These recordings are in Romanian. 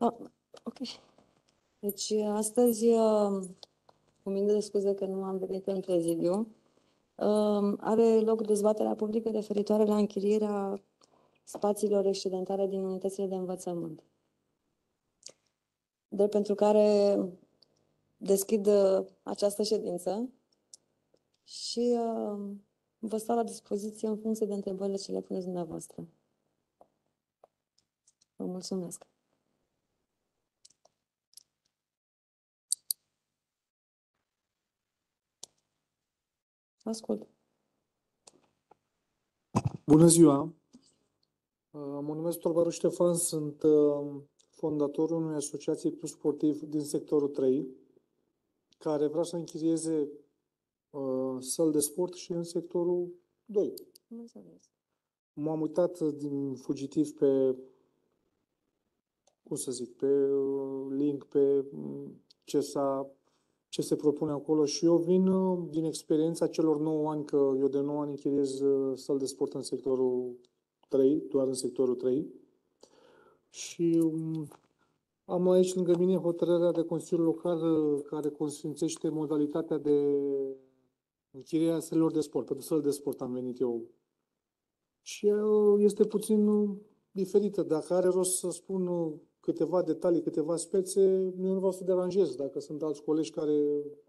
Ah, ok. Deci, astăzi, cu mii de scuze că nu am venit în prezidiu, are loc dezbaterea publică referitoare la închirierea spațiilor excedentare din unitățile de învățământ. Drept pentru care deschid această ședință și vă stau la dispoziție în funcție de întrebările ce le puneți dumneavoastră. Vă mulțumesc. Ascult. Bună ziua! Mă numesc Tolbaru Ștefan, sunt fondatorul unei asociații club sportiv din sectorul 3, care vrea să închirieze săli de sport și în sectorul 2. M-am uitat din fugitiv pe, pe link, pe ce se propune acolo și eu vin din experiența celor 9 ani, că eu de 9 ani închiriez săli de sport în sectorul 3, doar în sectorul 3. Și am aici lângă mine hotărârea de Consiliul Local care consfințește modalitatea de închirierea sălilor de sport. Pentru săli de sport am venit eu. Și este puțin diferită. Dacă are rost să spun câteva detalii, câteva spețe, eu nu vreau să deranjez. Dacă sunt alți colegi care...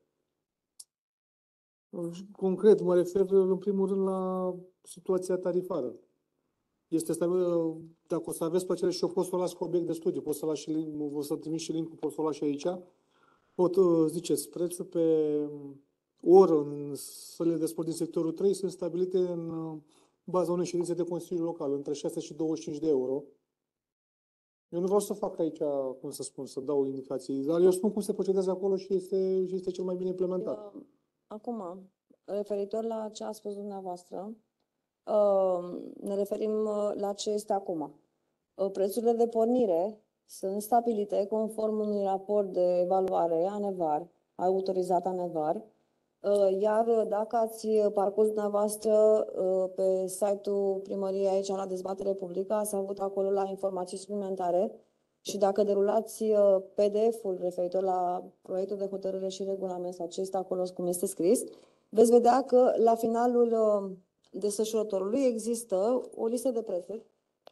Concret, mă refer în primul rând la situația tarifară. Este dacă o să aveți plăcere și eu pot să o las cu obiect de studiu, pot să las și link, o să trimit și link-ul, pot să o las și aici. Pot ziceți, prețul pe oră în sălile de sport din sectorul 3 sunt stabilite în baza unei ședințe de Consiliu Local, între 6 și 25 de euro. Eu nu vreau să fac aici, cum să spun, să dau indicații, dar eu spun cum se procedează acolo și este cel mai bine implementat. Acum, referitor la ce a spus dumneavoastră, ne referim la ce este acum. Prețurile de pornire sunt stabilite conform unui raport de evaluare ANEVAR, autorizat ANEVAR, iar dacă ați parcurs dumneavoastră pe site-ul primăriei aici la dezbatere publică, ați avut acolo la informații suplimentare și dacă derulați PDF-ul referitor la proiectul de hotărâre și regulament sau ce este acolo, cum este scris, veți vedea că la finalul desfășurătorului există o listă de prețuri,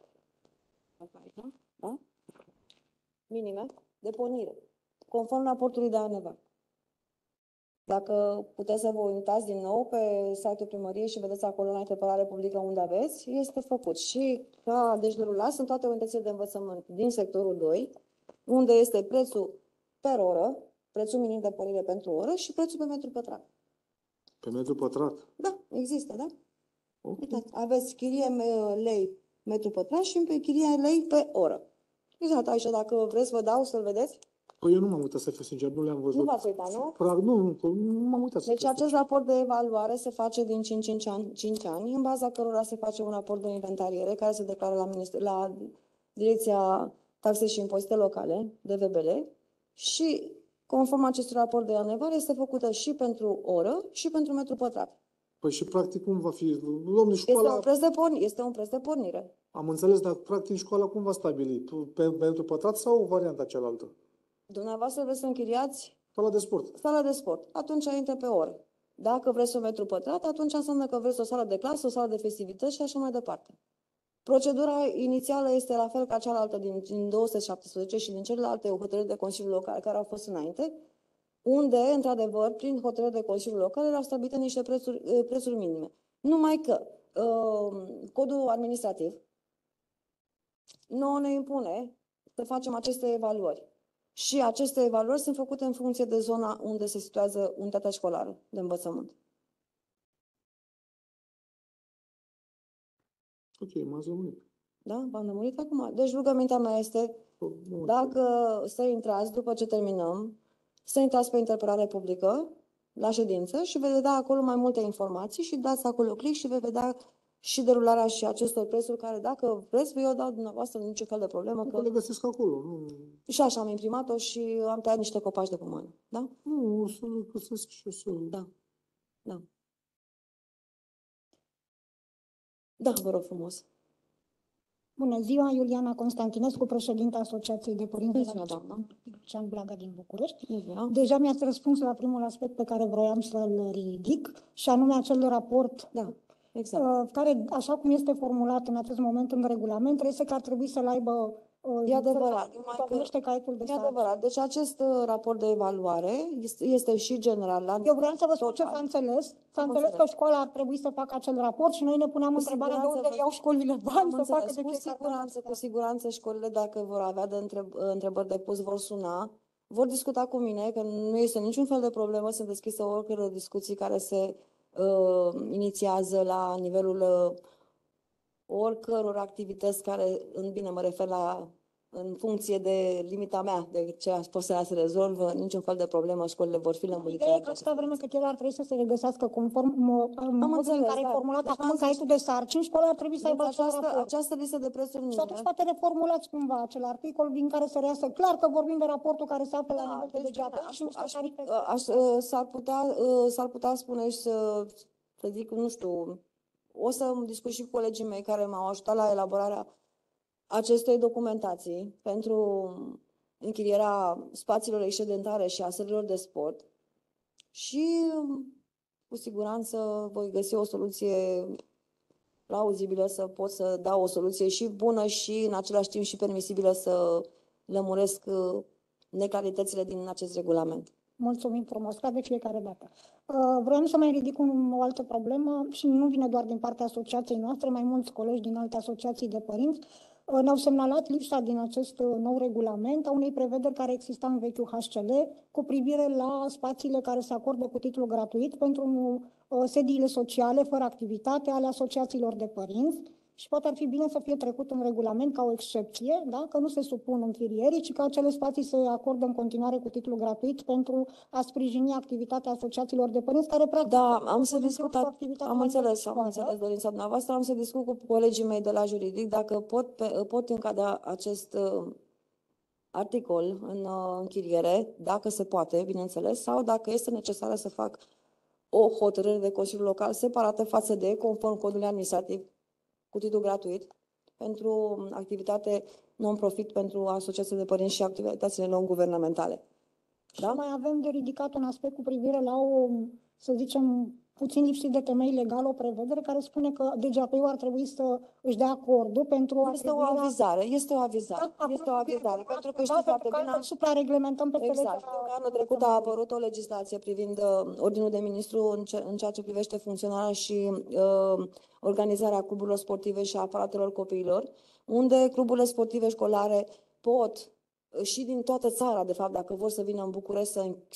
da? Minime de pornire, conform raportului de ANEVAR. Dacă puteți să vă uitați din nou pe site-ul primăriei și vedeți acolo la interpelare publică unde aveți, este făcut. Și deci derulați sunt toate unitățile de învățământ din sectorul 2, unde este prețul per oră, prețul minim de pornire pentru oră și prețul pe metru pătrat. Pe metru pătrat? Da, există, da? Okay. Uitați, aveți chirie lei metru pătrat și pe chirie lei pe oră. Exact, aici dacă vreți vă dau să-l vedeți. Păi eu nu m-am uitat, să fiu sincer, nu le-am văzut. Nu v-ați uitat, nu? Nu m-am uitat. Deci acest raport de evaluare se face din 5 ani, în baza cărora se face un raport de inventariere care se declară la Direcția Taxe și Impozite Locale, DVBL, și conform acestui raport de ANEVAR este făcută și pentru oră și pentru metru pătrat. Păi și practic cum va fi? Domnul, școala... Este un preț de pornire. Am înțeles, dar practic școala cum va stabili? Pe metru pătrat sau varianta cealaltă? Dumneavoastră vreți să închiriați sala de sport. Sala de sport. Atunci intră pe oră. Dacă vreți un metru pătrat, atunci înseamnă că vreți o sală de clasă, o sală de festivități și așa mai departe. Procedura inițială este la fel ca cealaltă din 217 și din celelalte hotărâri de Consiliul Local care au fost înainte, unde, într-adevăr, prin hotărâri de Consiliul Local erau stabilite niște prețuri minime. Numai că codul administrativ nouă ne impune să facem aceste evaluări. Și aceste evaluări sunt făcute în funcție de zona unde se situează unitatea școlară de învățământ. Ok, m-ați lămurit. Da? V-am lămurit acum. Deci rugămintea mea este, dacă să intrați, după ce terminăm, să intrați pe interpelare publică la ședință și veți vedea acolo mai multe informații și dați acolo click și veți vedea și derularea și acestor prețuri care, dacă vreți, eu dau dumneavoastră niciun fel de problemă. Că le găsesc acolo. Nu... Și așa am imprimat-o și am tăiat niște copaci de pomană. Da? Nu, o să le găsesc și o să... Da. Da. Da, vă rog frumos. Bună ziua, Iuliana Constantinescu, președinta Asociației de Părinți de Bună ziua, la doamnă. Lucian Blaga din București. Bună ziua. Deja mi-ați răspuns la primul aspect pe care vroiam să-l ridic, și anume acel raport Da, exact. care, așa cum este formulat în acest moment în regulament, trebuie că ar trebui să-l aibă E adevărat, numai că- întocmește caietul de E sarcini. adevărat. Deci acest raport de evaluare este și general la Eu vreau să vă spun ce total. s-a înțeles. S-a Am înțeles că înțeles. școala ar trebui să facă acel raport și noi ne puneam Cu întrebarea de siguranță unde vă- iau școlile bani Am să facă înțeles. de Cu fiecare siguranță, dată. cu siguranță școlile, dacă vor avea întrebări de pus, vor suna, vor discuta cu mine, că nu este niciun fel de problemă, sunt deschisă oricăror discuții care se inițiază la nivelul oricăror activități care, bine, mă refer la, în funcție de limita mea, de ce aș pot să se rezolvă, niciun fel de problemă, școlile vor fi lămurite. Ideea e că atâta vreme cât el ar trebui să se regăsească conform modul în înțeles, care e da. formulat Deci acum v-am în zis- caietul de sarcini, școala ar trebui să Deci aibă acel raport. această listă de prețuri Și atunci poate reformulați cumva acel articol din care să reiasă clar că vorbim de raportul care se află la nivel de deci, DGAP și niște tarife. s-ar putea spune și să zic, nu știu, o să discut și cu colegii mei care m-au ajutat la elaborarea acestei documentații pentru închirierea spațiilor excedentare și a sălilor de sport și cu siguranță voi găsi o soluție plauzibilă, să pot să dau o soluție și bună și în același timp și permisibilă să lămuresc neclaritățile din acest regulament. Mulțumim frumos, ca de fiecare dată. Vreau să mai ridic o altă problemă și nu vine doar din partea asociației noastre, mai mulți colegi din alte asociații de părinți ne-au semnalat lipsa din acest nou regulament a unei prevederi care exista în vechiul HCL cu privire la spațiile care se acordă cu titlu gratuit pentru sediile sociale fără activitate ale asociațiilor de părinți. Și poate ar fi bine să fie trecut în regulament ca o excepție, da? Că nu se supun închirierii, ci că acele spații se acordă în continuare cu titlu gratuit pentru a sprijini activitatea asociațiilor de părinți care practic... Da, am să cu discut, activitatea am la înțeles școală. dorința dumneavoastră, am să discut cu colegii mei de la juridic dacă pot încadra acest articol în închiriere, dacă se poate, bineînțeles, sau dacă este necesară să fac o hotărâre de Consiliul Local separată față de, conform codului administrativ, cu titlu gratuit, pentru activitate non-profit pentru asociații de părinți și activitățile non-guvernamentale. Și Da? mai avem de ridicat un aspect cu privire la o, să zicem, puțin lipsit de temei legal, o prevedere care spune că DGAP-ul ar trebui să își dea acordul pentru Este o atribuirea- avizare, este o avizare, Da, este o avizare, pentru că da, știți foarte pentru că bine, altfel suprareglementăm peste exact, legea- știu că anul trecut a apărut o legislație privind ordinul de ministru în ceea ce privește funcționarea și organizarea cluburilor sportive și a aparatelor copiilor, unde cluburile sportive școlare pot și din toată țara, de fapt, dacă vor să vină în București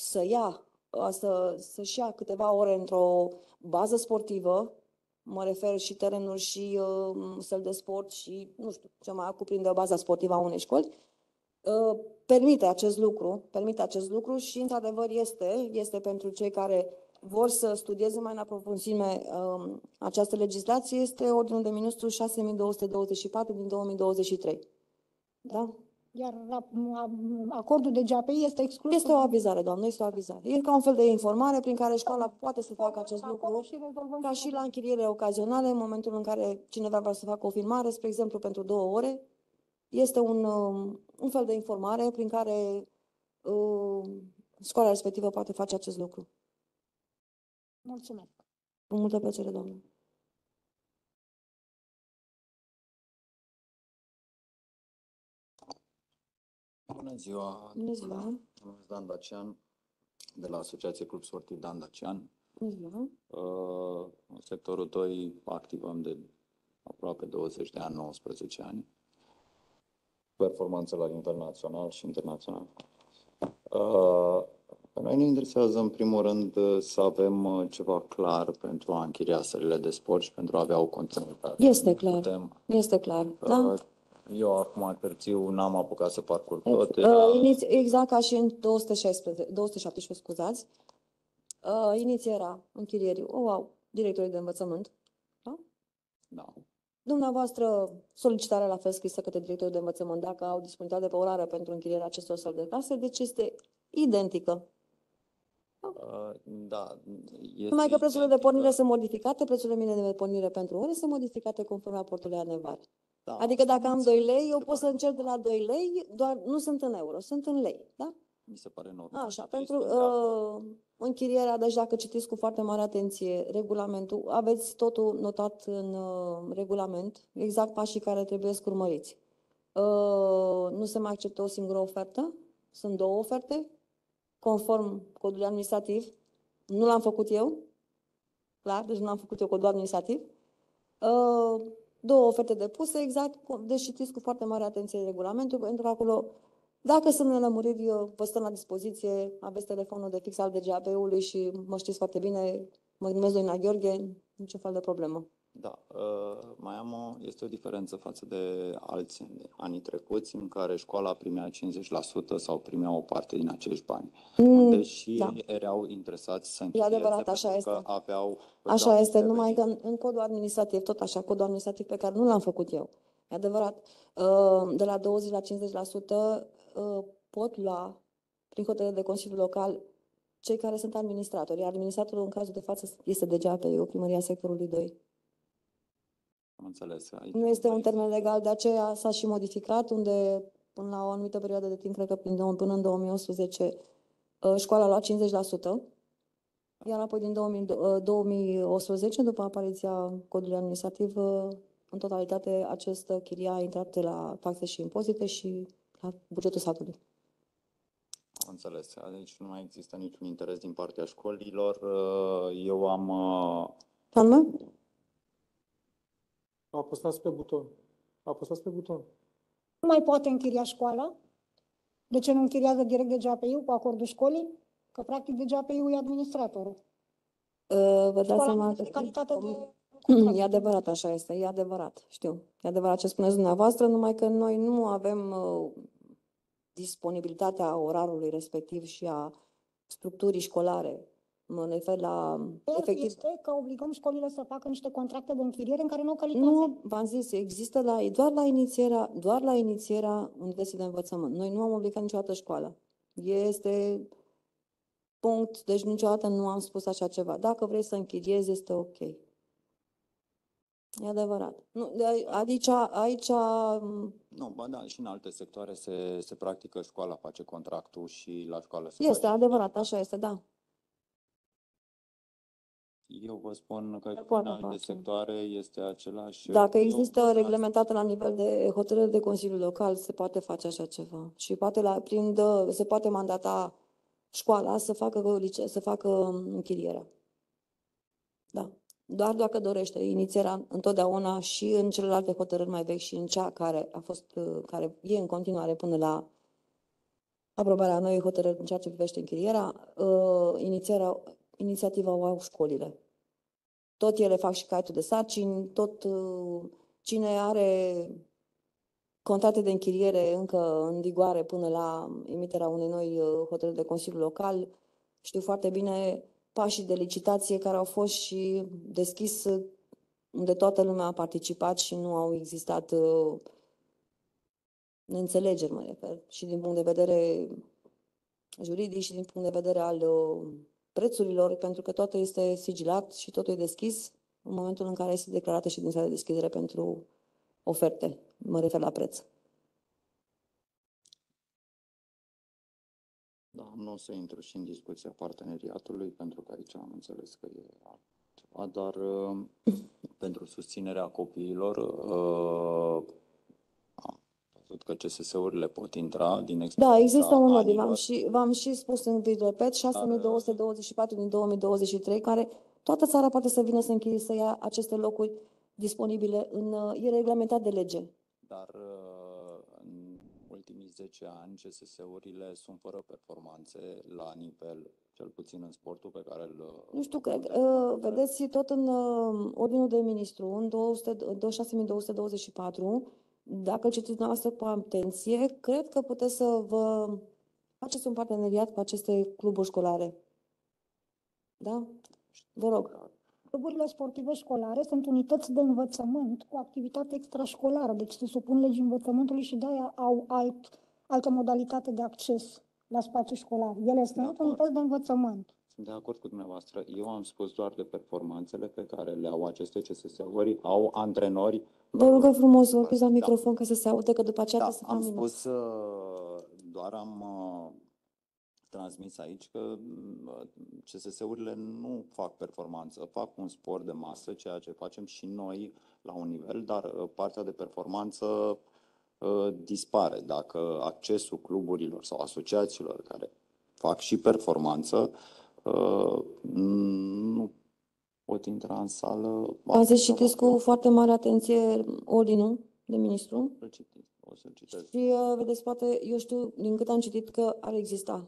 să-și ia câteva ore într-o bază sportivă, mă refer și terenuri și săli de sport și, nu știu, ce mai cuprinde baza sportivă a unei școli, permite acest lucru și, într-adevăr, este pentru cei care vor să studieze mai în aprofunzime această legislație, este Ordinul de Ministru 6224 din 2023. Da? Iar acordul DGAP este exclus. Este o avizare, doamnă, este o avizare. E ca un fel de informare prin care școala poate să facă acest lucru, Și rezolvăm ca și la închiriere ocazionale, în momentul în care cineva vrea să facă o filmare, spre exemplu, pentru 2 ore, este un fel de informare prin care școala respectivă poate face acest lucru. Mulțumesc. Cu multă plăcere, doamnă. Bună ziua! Bună ziua! Mă numesc Dan Dacian, de la Asociația Club Sportiv Dan Dacian. Bună ziua! În sectorul 2 activăm de aproape 20 de ani, 19 ani. Performanță la nivel național și internațional. Pe noi ne interesează, în primul rând, să avem ceva clar pentru a închiria sălile de sport și pentru a avea o continuitate. Este clar. Este clar, da? Eu acum târziu n-am apucat să parcurg toate. Exact ca și în 217, scuzați. Inițierea închirierii o au directorii de învățământ. Da? Da. Dumneavoastră, solicitarea la fel scrisă către directorul de învățământ dacă au disponibilitate pe orară pentru închirierea acestor săli de clase, deci este identică. Da. Numai că prețurile de pornire sunt modificate, prețurile minime de pornire pentru ore sunt modificate conform raportului Anevar. Da, Adică asta dacă am am 2 înțeles. lei, eu Se pot să pare- încerc de la 2 lei, doar nu sunt în euro, sunt în lei, da? Mi se pare normal. Așa, și pentru sunt de acord. închirierea, deci dacă citiți cu foarte mare atenție regulamentul, aveți totul notat în regulament, exact pașii care trebuie să urmăriți. Nu se mai acceptă o singură ofertă, sunt 2 oferte, conform codului administrativ. Nu l-am făcut eu, clar, deci nu l-am făcut eu codul administrativ. 2 oferte depuse, exact, deci citiți cu foarte mare atenție regulamentul, pentru că acolo, dacă sunt nelămuriri, vă stăm la dispoziție, aveți telefonul de fix al DGAP-ului și mă știți foarte bine, mă numesc Doina Gheorghe, niciun fel de problemă. Da, mai am este o diferență față de alți anii trecuți în care școala primea 50% sau primea o parte din acești bani. Unde și da. ei erau interesați să E închirieze adevărat, așa pentru că este. aveau Așa este, niște numai că venituri. în codul administrativ, tot așa, codul administrativ pe care nu l-am făcut eu. E adevărat, de la 20 la 50% pot lua, prin hotărâre de Consiliul Local, cei care sunt administratori. Iar administratorul, în cazul de față, este DGAP-ul, Primăria Sectorului 2. Am înțeles. Aici Nu este mai un termen legal, de aceea s-a și modificat, unde până la o anumită perioadă de timp, cred că până în 2018, școala a luat 50%. Iar apoi din 2018, după apariția codului administrativ, în totalitate această chirie a intrat la taxe și impozite și la bugetul statului. Am înțeles. Deci nu mai există niciun interes din partea școlilor. Eu am Anume? Apăsați pe buton. Apăsați pe buton. Nu mai poate închiria școala. De ce nu închiriază direct DGAP-ul cu acordul școlii? Că practic DGAP-ul e administratorul. Vă dați Școala seama în calitate de E adevărat, așa este, e adevărat, știu. E adevărat ce spuneți dumneavoastră, numai că noi nu avem disponibilitatea orarului respectiv și a structurii școlare. Mă refer la, efectiv, este că obligăm școlile să facă niște contracte de închiriere în care nu au calitate. nu, v-am zis, există doar la inițierea unității de învățământ. Noi nu am obligat niciodată școala. Este punct, deci niciodată nu am spus așa ceva. Dacă vrei să închiriezi, este ok. E adevărat. Nu, aici Nu, ba da, și în alte sectoare se practică, școala face contractul și la școală se este face. adevărat, așa este, da. Eu vă spun că și în poate alte face. sectoare este același. Dacă eu există văd reglementată la nivel de hotărâre de Consiliu Local, se poate face așa ceva. Și poate se poate mandata școala să facă închirierea. Da. Doar dacă dorește inițierea întotdeauna și în celelalte hotărâri mai vechi și în cea care care e în continuare până la aprobarea noii hotărâri în ceea ce privește închirierea, inițiativa o au școlile. Tot ele fac și caietul de sarcini, tot cine are contracte de închiriere încă în vigoare până la emiterea unei noi hotărâri de Consiliu Local, știu foarte bine pașii de licitație care au fost și deschis, unde toată lumea a participat și nu au existat neînțelegeri, mă refer, și din punct de vedere juridic și din punct de vedere al prețurilor, pentru că totul este sigilat și totul e deschis în momentul în care este declarată ședința de deschidere pentru oferte, mă refer la preț. Da, nu o să intru și în discuția parteneriatului, pentru că aici am înțeles că e altceva, dar pentru susținerea copiilor am văzut că CSS-urile pot intra din experiența Da, există un ordin, anilor. v-am și spus în video, repet, 6224 din 2023, care toată țara poate să vină să ia aceste locuri disponibile, e reglementat de lege. Dar în ultimii 10 ani CSS-urile sunt fără performanțe la nivel, cel puțin în sportul pe care îl... Nu știu, cred, vedeți tot în ordinul de ministru, în 6224, dacă îl citiți dumneavoastră cu atenție, cred că puteți să vă faceți un parteneriat cu aceste cluburi școlare. Da? Vă rog. Cluburile sportive școlare sunt unități de învățământ cu activitate extrașcolară, deci se supun legii învățământului și de-aia au altă modalitate de acces la spațiu școlar. Ele sunt unități de învățământ. Sunt de acord cu dumneavoastră. Eu am spus doar de performanțele pe care le au aceste CSS-uri, au antrenori. Vă rugăm frumos să vorbiți la Da. microfon ca să se audă, că după aceea Da, trebuie să am fac minut. spus, doar am transmis aici că CSS-urile nu fac performanță, fac un sport de masă, ceea ce facem și noi la un nivel, dar partea de performanță dispare. Dacă accesul cluburilor sau asociațiilor care fac și performanță nu pot intra în sală. Ați citiți cu foarte mare atenție ordinul de ministru O să-l citesc. și vedeți, poate, eu știu, din cât am citit, că ar exista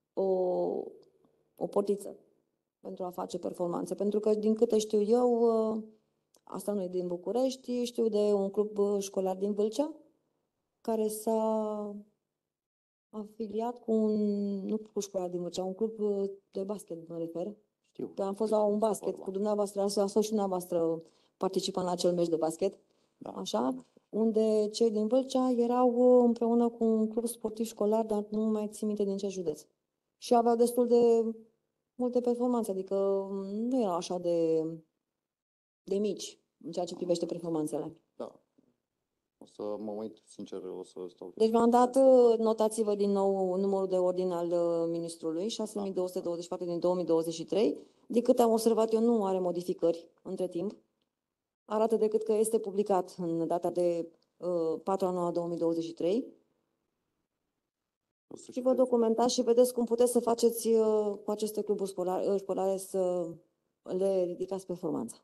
o portiță pentru a face performanțe. Pentru că, din câte știu eu, asta nu e din București, știu de un club școlar din Vâlcea, care s-a afiliat cu nu cu școala din Vâlcea, un club de basket, mă refer. Știu. Că am fost la un basket cu dumneavoastră, a fost și dumneavoastră participant la acel meci de basket, Da. așa, unde cei din Vâlcea erau împreună cu un club sportiv școlar, dar nu mai țin minte din ce județ. Și aveau destul de multe performanțe, adică nu erau așa de mici în ceea ce privește performanțele. Da. O să mă uit, sincer, o să stau. Deci v-am dat, notați-vă din nou numărul de ordine al ministrului, 6224 din 2023. De câte am observat eu, nu are modificări între timp. Arată decât că este publicat în data de 4/9/2023. O să Și vă documentați și vedeți cum puteți să faceți cu aceste cluburi școlare să le ridicați performanța.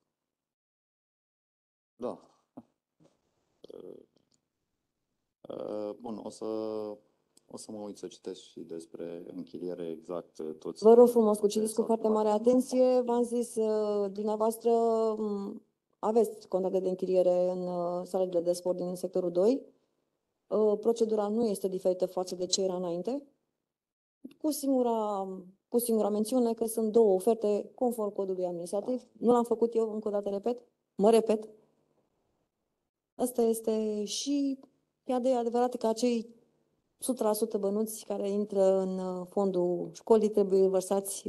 Da. Bun, o să mă uit să citesc și despre închiriere exact toți. Vă rog frumos, cu citiți cu foarte mare atenție. V-am zis, dumneavoastră aveți contracte de închiriere în salele de sport din sectorul 2. Procedura nu este diferită față de ce era înainte, cu singura mențiune că sunt două oferte conform codului administrativ. Nu l-am făcut eu, încă o dată repet. Asta este și e adevărat că acei 100% bănuți care intră în fondul școlii trebuie vărsați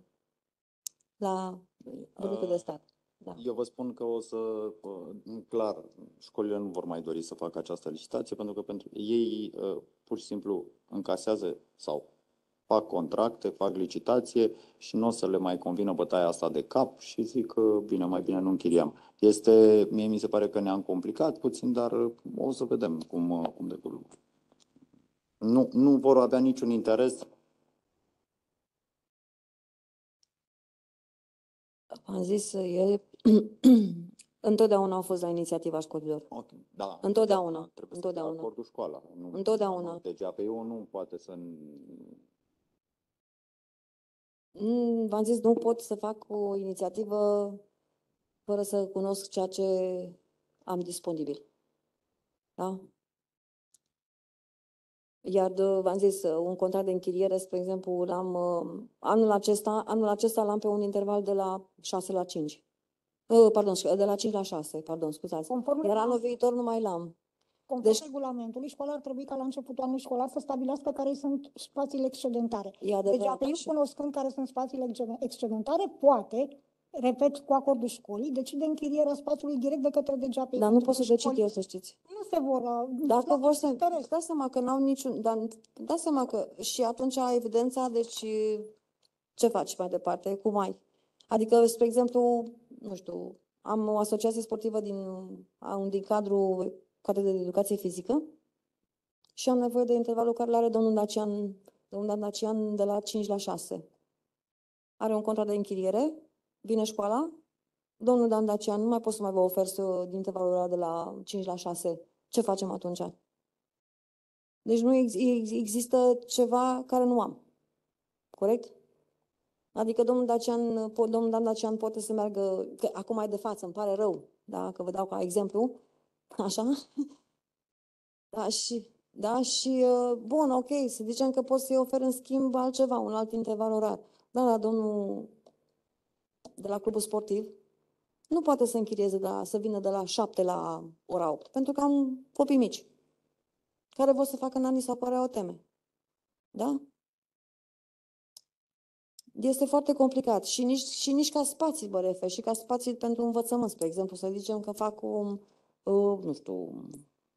la bugetul de stat. Da. Eu vă spun că clar, școlile nu vor mai dori să facă această licitație pentru că pentru ei pur și simplu încasează sau fac contracte, fac licitație și nu o să le mai convină bătaia asta de cap și zic că bine, mai bine nu închiriem. Mie mi se pare că ne-am complicat puțin, dar o să vedem cum decurg. Nu vor avea niciun interes. Am zis, întotdeauna au fost la inițiativa școlilor. Okay, da, Întotdeauna. Trebuie să dea acordul școala. Întotdeauna. DGAP-ul nu poate să... V-am zis, nu pot să fac o inițiativă fără să cunosc ceea ce am disponibil. Da? Iar v-am zis, un contract de închiriere, spre exemplu, anul acesta l-am pe un interval de la 6 la 5. De la 5 la 6, scuzați. Iar anul viitor nu mai l-am. Conform regulamentului școlar ar trebui ca la începutul anului școlar să stabilească care sunt spațiile excedentare. Deci API, cunoscând care sunt spațiile excedentare, poate, repet, cu acordul școlii, decide închirierea spațiului direct de către DGAPI. Dar nu pot să decid eu, să știți. Nu se vor... Dacă vor să... Dați seama că n-au niciun... Dați seama că și atunci evidența, deci ce faci mai departe? Cum ai? Adică, spre exemplu, nu știu, am o asociație sportivă din cadrul Cadrul de Educație Fizică și am nevoie de intervalul care l-are domnul Dacian de la 5 la 6. Are un contract de închiriere, vine școala, domnul Dan Dacian, nu mai pot să mai vă ofer din intervalul ăla de la 5 la 6. Ce facem atunci? Deci nu există ceva care nu am. Corect? Adică domnul Dan Dacian poate să meargă, că acum e de față, îmi pare rău, da, că vă dau ca exemplu, așa? Bun, ok, să zicem că pot să-i ofer în schimb altceva, un alt interval orar. Dar la domnul de la clubul sportiv nu poate să închirieze, să vină de la 7 la ora 8, pentru că am copii mici care vor să facă nani sau care au teme. Da? Este foarte complicat și nici ca spații mă refer, și ca spații pentru învățământ, spre exemplu, să zicem că fac nu știu,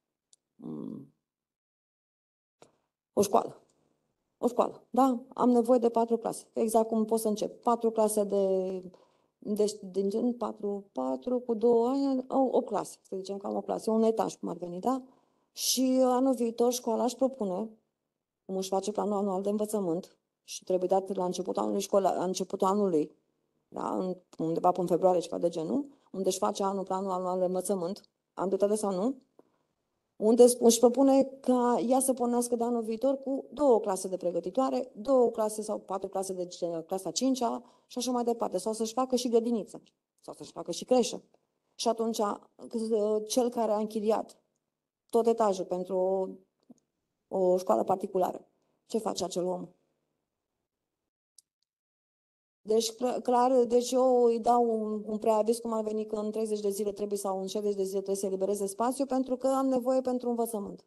o școală. O școală, da? Am nevoie de 4 clase. Exact cum pot să încep. 4 clase din gen 4 cu 2 ani, 8 clase, să zicem că am o clasă, un etaj cum ar veni, da? Și anul viitor școala își propune, cum își face planul anual de învățământ și trebuie dat la începutul anului școlar, la începutul anului, da? Undeva până în februarie, ceva de genul, unde își face planul anual de învățământ, am dreptate sau nu? Unde își propune ca ea să pornească de anul viitor cu 2 clase de pregătitoare, 2 clase sau 4 clase de clasa 5-a și așa mai departe. Sau să-și facă și grădiniță, sau să-și facă și creșă. Și atunci, cel care a închiriat tot etajul pentru o școală particulară, ce face acel om? Deci, clar, deci eu îi dau un preaviz, cum ar veni, că în 30 de zile trebuie sau în 60 de zile trebuie să elibereze spațiu pentru că am nevoie pentru învățământ.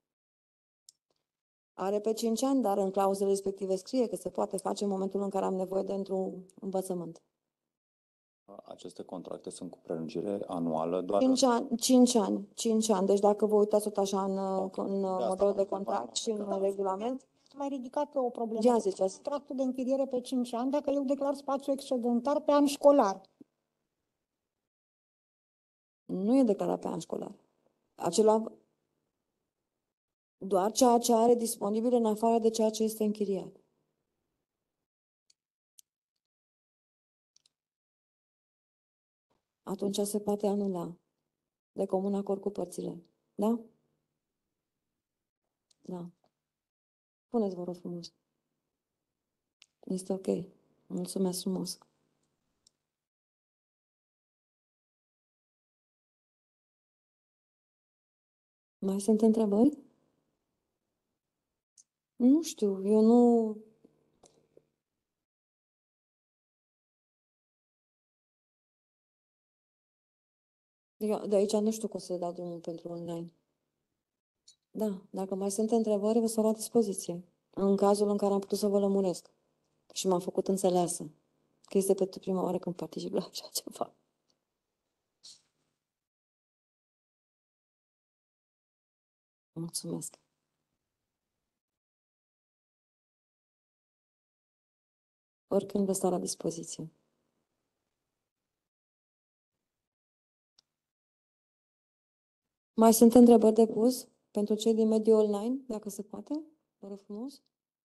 Are pe 5 ani, dar în clauzele respective scrie că se poate face în momentul în care am nevoie pentru învățământ. Aceste contracte sunt cu prelungire anuală doar... 5 ani. Deci dacă vă uitați tot așa în modelul de contract și în regulament, Mai ridicat o problemă. ia ziceți. Contractul de închiriere pe 5 ani, dacă eu declar spațiu excedentar pe an școlar. Nu e declarat pe an școlar. Acela doar ceea ce are disponibil în afară de ceea ce este închiriat. Atunci se poate anula de comun acord cu părțile. Da? Da. Puneți, vă rog frumos. Este ok. Mulțumesc frumos. Mai sunt întrebări? Nu știu, eu nu... Eu de aici nu știu cum să dau drumul pentru online. Da, dacă mai sunt întrebări, vă stau la dispoziție. În cazul în care am putut să vă lămuresc. Și m-am făcut înțeleasă. Că este pentru prima oară când particip la așa ceva. Mulțumesc. Oricând vă stau la dispoziție. Mai sunt întrebări de pus pentru cei din mediul online, dacă se poate? Vă rog frumos.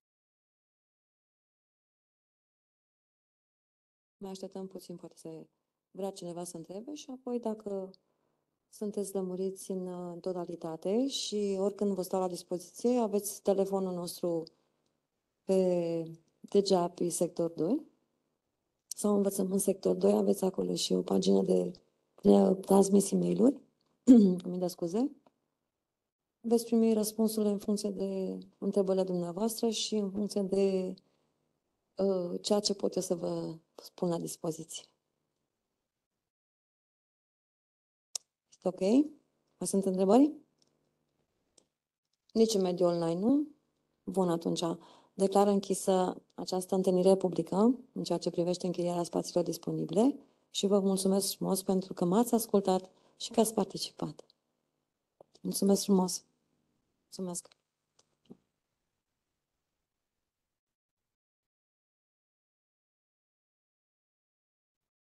Mai așteptăm puțin, poate să vrea cineva să întrebe și apoi dacă sunteți lămuriți în totalitate și oricând vă stau la dispoziție, aveți telefonul nostru pe TGAPI sector 2 sau învățământ sector 2, aveți acolo și o pagină de transmis e-mail-uri, îmi dă scuze. Veți primi răspunsurile în funcție de întrebările dumneavoastră și în funcție de ceea ce pot eu să vă spun la dispoziție. Este ok? Mai sunt întrebări? Nici în mediul online, nu? Bun, atunci declar închisă această întâlnire publică în ceea ce privește închirierea spațiilor disponibile și vă mulțumesc frumos pentru că m-ați ascultat și că ați participat. Mulțumesc frumos! Mulțumesc!